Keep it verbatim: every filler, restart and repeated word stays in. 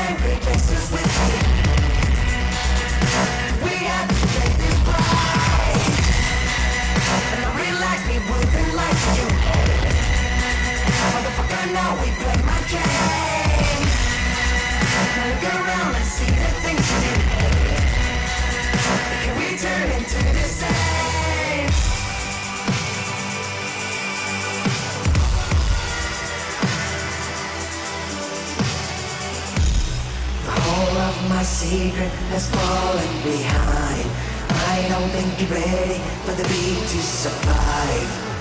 and replaces with hate. We have to pay this price. And I realize we wouldn't lie to you. Motherfucker, now we play my game. Now look around and see the things you do. Can we turn into the same? The whole of my secret has fallen behind. I don't think you're ready for the beat to survive.